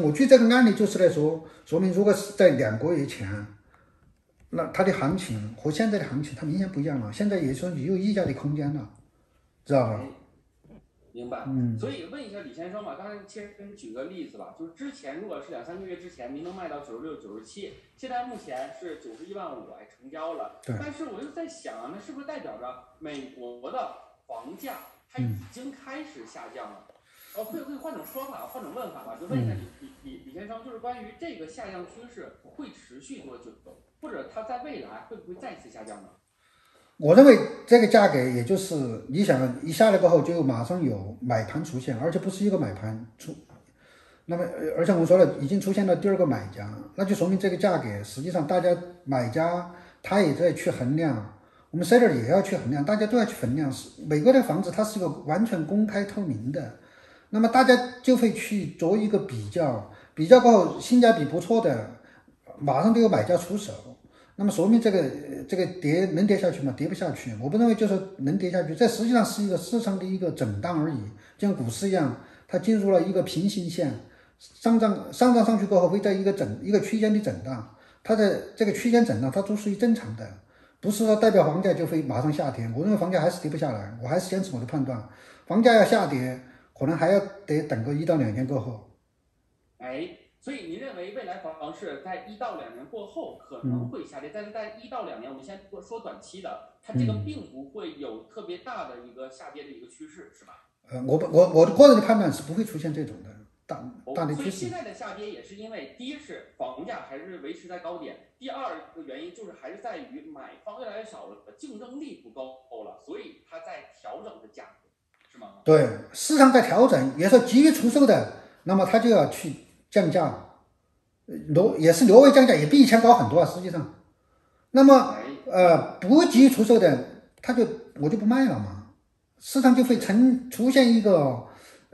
我举这个案例就是来说明，如果是在2个月前，那它的行情和现在的行情它明显不一样了。现在也说有溢价的空间了，知道吧？ 明白。所以问一下李先生吧，刚才其实给你举个例子吧，就是之前如果是2、3个月之前，您能卖到96、97，现在目前是91.5万还成交了。 对。 但是我又在想啊，那是不是代表着美国的房价它已经开始下降了？可以换种说法，换种问法吧，就问一下李先生，就是关于这个下降趋势会持续多久，或者它在未来会不会再次下降呢？ 我认为这个价格，也就是你想一下来过后，就马上有买盘出现，而且不是一个买盘出，那么而且我说了，已经出现了第2个买家，那就说明这个价格实际上大家买家他也在去衡量，我们 seller 也要去衡量，大家都要去衡量。美国的房子它是一个完全公开透明的，那么大家就会去做一个比较，比较过后性价比不错的，马上就有买家出手。那么说明这个能跌下去吗？跌不下去。我不认为就说能跌下去，这实际上是一个市场的一个震荡而已，就像股市一样，它进入了一个平行线，上涨上去过后会在一个区间的震荡，它的这个区间震荡它都属于正常的，不是说代表房价就会马上下跌。我认为房价还是跌不下来，我还是坚持我的判断，房价要下跌，可能还要得等个1到2年过后。 所以您认为未来房市在1到2年过后可能会下跌，但是在1到2年，我们先说短期的，它这个并不会有特别大的一个下跌的一个趋势，是吧？ 我的个人的判断是不会出现这种的大的趋势。 所以现在的下跌也是因为，第一是房价还是维持在高点，第二个原因就是还是在于买方越来越少了，竞争力不够了，所以它在调整的价格，是吗？ 对，市场在调整，也是急于出售的，那么它就要去降价，也是略微降价，也比以前高很多啊，实际上。那么不急于出售的，我就不卖了嘛，市场就会出现一个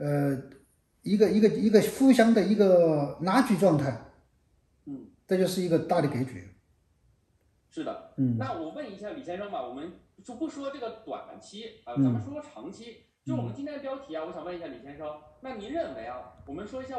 互相的一个拉锯状态，这就是一个大的格局。 是的，那我问一下李先生吧，我们就不说这个短期咱们说长期。就我们今天的标题啊，我想问一下李先生，那您认为啊，我们说一下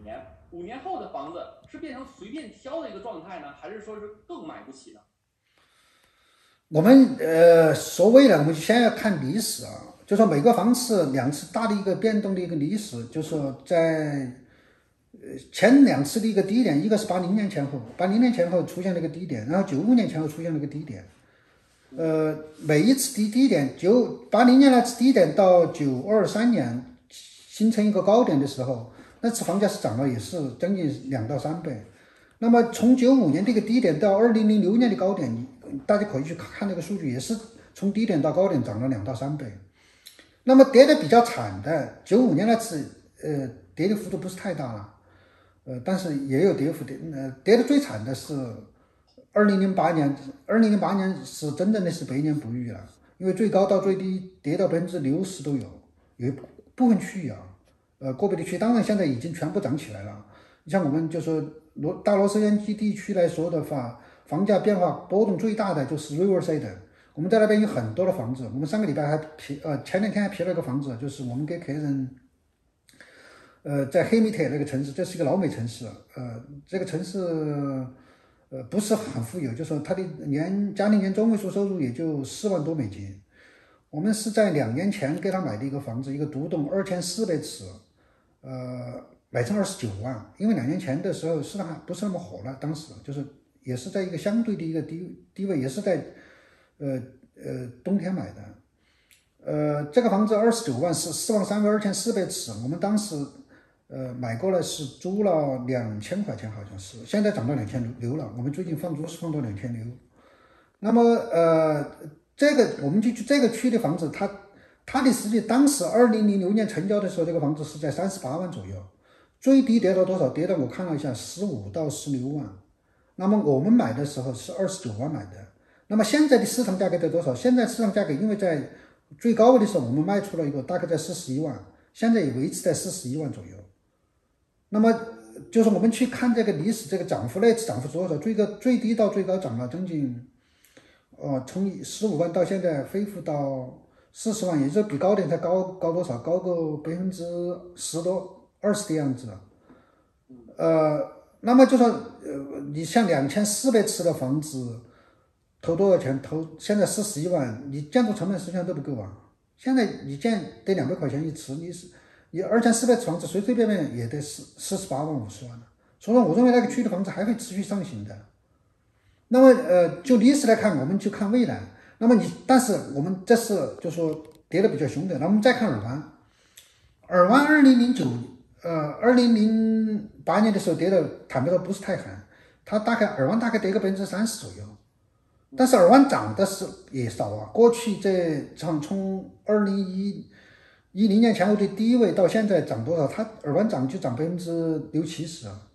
5年后的房子是变成随便挑的一个状态呢，还是说是更买不起呢？ 我们说未来，我们就先要看历史啊，就说美国房市2次大的一个变动的一个历史，就是说在前2次的一个低点，一个是80年前后，80年前后出现了一个低点，然后95年前后出现了一个低点。每一次低点，80年那次低点到923年形成一个高点的时候，那次房价是涨了，也是将近2到3倍。那么从95年这个低点到2006年的高点，大家可以去看那个数据，也是从低点到高点涨了2到3倍。那么跌的比较惨的95年那次，跌的幅度不是太大了，但是也有跌幅的。跌的最惨的是2008年，2008年是真正的是百年不遇了，因为最高到最低跌到60%都有一部分区域啊，个别的区当然现在已经全部涨起来了。你像我们就说大洛杉矶地区来说的话，房价变化波动最大的就是 Riverside， 我们在那边有很多的房子，我们上个礼拜还前2天还批了个房子，就是我们给客人。在黑米特那个城市，这是一个老美城市，这个城市不是很富有，就说它的家庭年中位数收入也就4万多美金。我们是在2年前给他买的一个房子，一个独栋2400尺，买成29万。因为2年前的时候市场还不是那么火了，当时就是也是在一个相对的一个低位，也是在冬天买的。这个房子29万是4万3分2400尺，我们当时买过来是租了2000块钱，好像是，现在涨到2600了。我们最近放租是放到2600。那么我们就这个区的房子，它的实际当时2006年成交的时候，这个房子是在38万左右，最低跌到多少？跌到我看了一下，15到16万。那么我们买的时候是29万买的。那么现在的市场价格在多少？现在市场价格因为在最高位的时候我们卖出了一个大概在41万，现在也维持在41万左右。那么就是我们去看这个历史，这个涨幅，那次涨幅多少？最低到最高涨了将近，从15万到现在恢复到40万，也就比高点才高多少？高个10%多20%的样子。 那么就说你像2400尺的房子投多少钱？现在41万，你建筑成本实际上都不够啊。现在你建得200块钱一尺，你2400尺房子随随便便也得48万50万了。所以说，我认为那个区域的房子还会持续上行的。那么就历史来看，我们就看未来。那么但是我们这是就说跌得比较凶的。那我们再看尔湾2008年的时候跌的坦白说不是太狠，尔湾大概跌个30%左右。但是尔湾涨的是也少啊，过去从2010年前后的低位到现在涨多少？它尔湾就涨60%-70%啊。